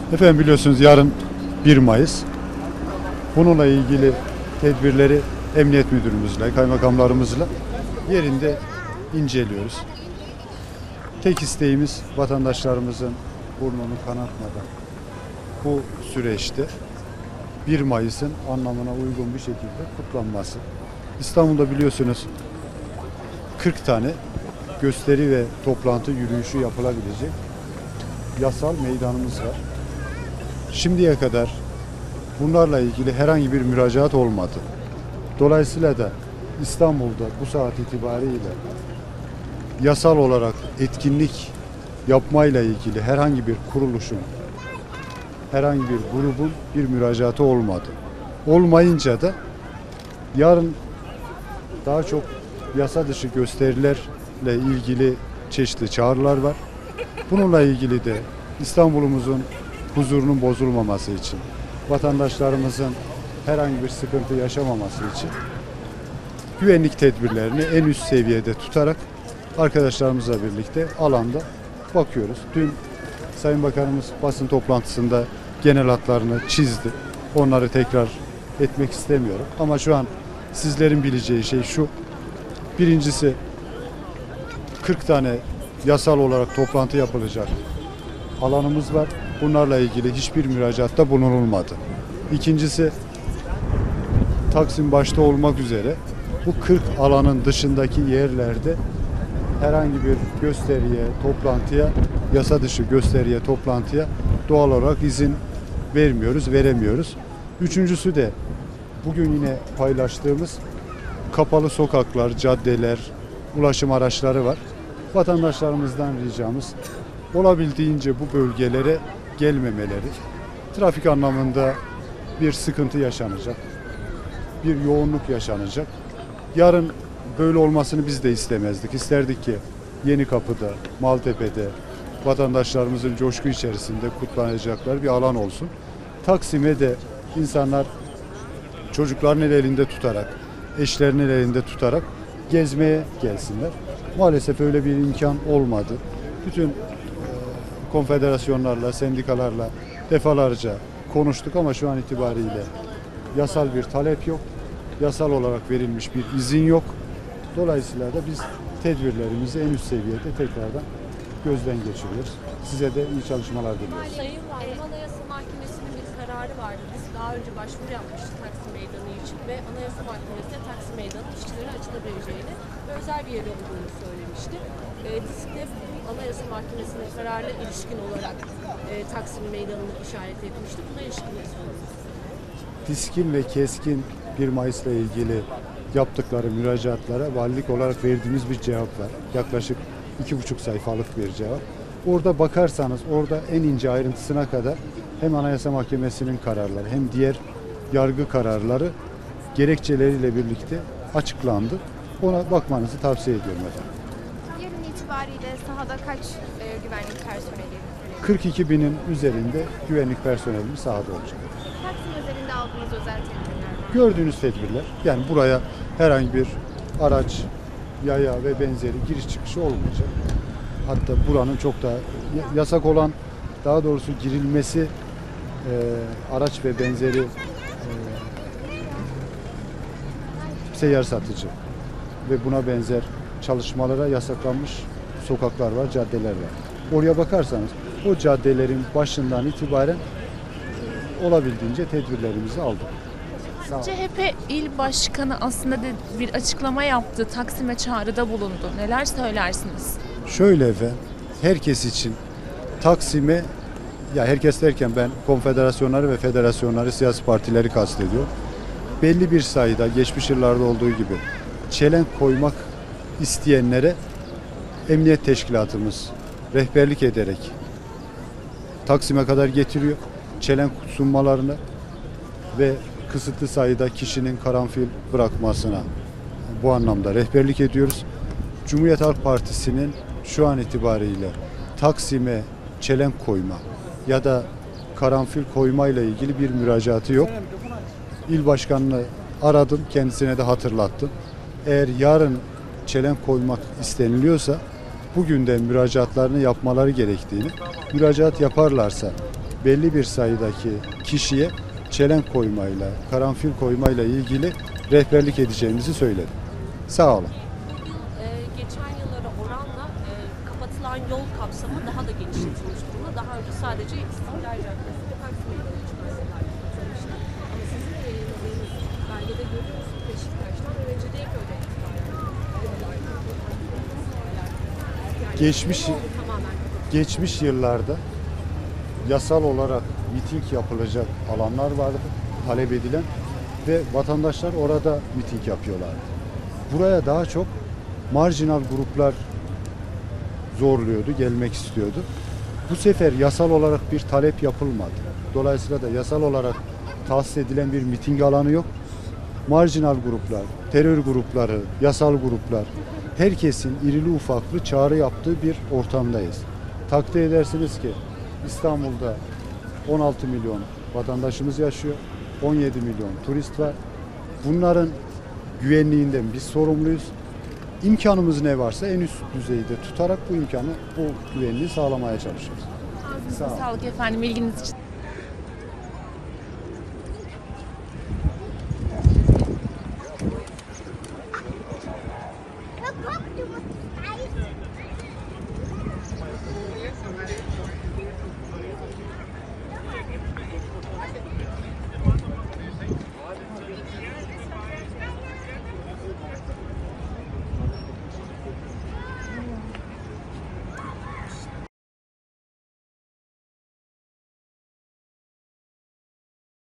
Efendim biliyorsunuz yarın 1 Mayıs. Bununla ilgili tedbirleri Emniyet Müdürümüzle, kaymakamlarımızla yerinde inceliyoruz. Tek isteğimiz vatandaşlarımızın burnunu kanatmadan bu süreçte 1 Mayıs'ın anlamına uygun bir şekilde kutlanması. İstanbul'da biliyorsunuz 40 tane gösteri ve toplantı yürüyüşü yapılabilecek yasal meydanımız var. Şimdiye kadar bunlarla ilgili herhangi bir müracaat olmadı. Dolayısıyla da İstanbul'da bu saat itibariyle yasal olarak etkinlik yapmayla ilgili herhangi bir kuruluşun, herhangi bir grubun bir müracaatı olmadı. Olmayınca da yarın daha çok yasa dışı gösterilerle ilgili çeşitli çağrılar var. Bununla ilgili de İstanbul'umuzun huzurunun bozulmaması için, vatandaşlarımızın herhangi bir sıkıntı yaşamaması için güvenlik tedbirlerini en üst seviyede tutarak arkadaşlarımızla birlikte alanda bakıyoruz. Dün Sayın Bakanımız basın toplantısında genel hatlarını çizdi. Onları tekrar etmek istemiyorum. Ama şu an sizlerin bileceği şey şu. Birincisi 40 tane yasal olarak toplantı yapılacak alanımız var. Bunlarla ilgili hiçbir müracaatta bulunulmadı. İkincisi Taksim başta olmak üzere bu 40 alanın dışındaki yerlerde herhangi bir gösteriye, toplantıya, yasa dışı gösteriye, toplantıya doğal olarak izin veremiyoruz. Üçüncüsü de bugün yine paylaştığımız kapalı sokaklar, caddeler, ulaşım araçları var. Vatandaşlarımızdan ricamız olabildiğince bu bölgelere gelmemeleri. Trafik anlamında bir sıkıntı yaşanacak, bir yoğunluk yaşanacak. Yarın böyle olmasını biz de istemezdik. İsterdik ki Yenikapı'da, Maltepe'de vatandaşlarımızın coşku içerisinde kutlanacakları bir alan olsun. Taksim'e de insanlar çocuklarının elinde tutarak, eşlerinin elinde tutarak gezmeye gelsinler. Maalesef öyle bir imkan olmadı. Bütün konfederasyonlarla, sendikalarla defalarca konuştuk ama şu an itibariyle yasal bir talep yok. Yasal olarak verilmiş bir izin yok. Dolayısıyla da biz tedbirlerimizi en üst seviyede tekrardan gözden geçiriyoruz. Size de iyi çalışmalar diliyoruz. Sayın Valim, Anayasa Mahkemesi'nin bir kararı vardı. Biz daha önce başvuru yapmıştık Taksim Meydanı için ve Anayasa Mahkemesi de Taksim Meydanı işçilere açılabileceğini ve özel bir yer olduğunu söylemişti. DİSK Anayasa Mahkemesi'nin kararına ilişkin olarak Taksim Meydanı'nı işaret etmişti. Buna ilişkin ne söylüyorsunuz? Diskin ve keskin 1 Mayıs'la ilgili yaptıkları müracaatlara valilik olarak verdiğimiz bir cevap var. Yaklaşık 2,5 sayfalık bir cevap. Orada bakarsanız orada en ince ayrıntısına kadar hem Anayasa Mahkemesi'nin kararları hem diğer yargı kararları gerekçeleriyle birlikte açıklandı. Ona bakmanızı tavsiye ediyorum efendim. Yarın itibariyle sahada kaç güvenlik personeli? 42 binin üzerinde güvenlik personelimiz sahada olacak. Taksim özelinde aldığınız özel tedbirler var. Gördüğünüz tedbirler, yani buraya herhangi bir araç, yaya ve benzeri giriş çıkışı olmayacak. Hatta buranın çok da yasak olan, daha doğrusu girilmesi araç ve benzeri seyyar satıcı ve buna benzer çalışmalara yasaklanmış sokaklar var, caddeler var. Oraya bakarsanız o caddelerin başından itibaren olabildiğince tedbirlerimizi aldık. CHP İl Başkanı aslında bir açıklama yaptı. Taksim'e çağrıda bulundu. Neler söylersiniz? Şöyle efendim, herkes için Taksim'e, ya herkes derken ben konfederasyonları ve federasyonları, siyasi partileri kastediyorum. Belli bir sayıda geçmiş yıllarda olduğu gibi çelenk koymak isteyenlere emniyet teşkilatımız rehberlik ederek Taksim'e kadar getiriyor. Çelenk sunmalarını ve kısıtlı sayıda kişinin karanfil bırakmasına bu anlamda rehberlik ediyoruz. Cumhuriyet Halk Partisi'nin şu an itibariyle Taksim'e çelenk koyma ya da karanfil koyma ile ilgili bir müracaatı yok. İl başkanını aradım, kendisine de hatırlattım. Eğer yarın çelenk koymak isteniliyorsa bugün de müracaatlarını yapmaları gerektiğini, müracaat yaparlarsa belli bir sayıdaki kişiye çelenk koymayla, karanfil koymayla ilgili rehberlik edeceğimizi söyledim. Sağ olun. Bu yıl geçen yıllara oranla kapatılan yol kapsamı daha da genişletilmiş durumda. Daha önce sadece İstiklal Caddesi ve Taksim Meydanı çıkarsalar kapatılmıştı. Ama sizin de yayınladığınız belgede görüyoruz Beşiktaş'tan ve Mecidiyeköy'de Geçmiş yıllarda yasal olarak miting yapılacak alanlar vardı, talep edilen ve vatandaşlar orada miting yapıyorlardı. Buraya daha çok marjinal gruplar zorluyordu, gelmek istiyordu. Bu sefer yasal olarak bir talep yapılmadı. Dolayısıyla da yasal olarak tahsis edilen bir miting alanı yok. Marjinal gruplar, terör grupları, yasal gruplar, herkesin irili ufaklı çağrı yaptığı bir ortamdayız. Takdir edersiniz ki İstanbul'da 16 milyon vatandaşımız yaşıyor, 17 milyon turist var. Bunların güvenliğinden biz sorumluyuz. İmkanımız ne varsa en üst düzeyde tutarak bu imkanı, bu güvenliği sağlamaya çalışıyoruz. Ağzınıza Sağ olun. sağlık efendim ilginiz için. Guck, du musst